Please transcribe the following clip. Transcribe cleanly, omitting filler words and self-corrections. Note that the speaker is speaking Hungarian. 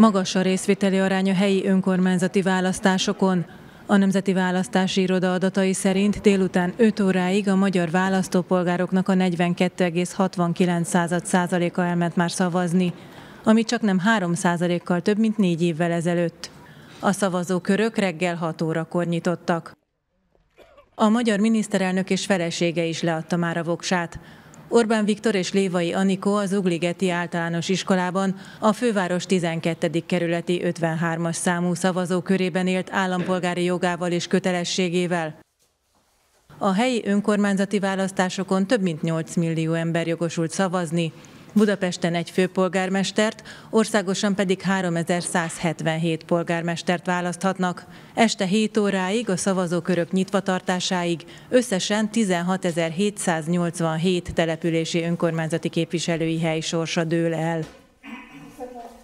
Magas a részvételi arány a helyi önkormányzati választásokon. A Nemzeti Választási Iroda adatai szerint délután 5 óráig a magyar választópolgároknak a 42,69%-a elment már szavazni, ami csaknem 3%-kal több, mint 4 évvel ezelőtt. A szavazókörök reggel 6 órakor nyitottak. A magyar miniszterelnök és felesége is leadta már a voksát. Orbán Viktor és Lévai Anikó az Ugligeti Általános Iskolában a főváros 12. kerületi 53-as számú szavazókörében élt állampolgári jogával és kötelességével. A helyi önkormányzati választásokon több mint 8 millió ember jogosult szavazni, Budapesten egy főpolgármestert, országosan pedig 3177 polgármestert választhatnak. Este 7 óráig, a szavazókörök nyitvatartásáig összesen 16.787 települési önkormányzati képviselői hely sorsa dől el.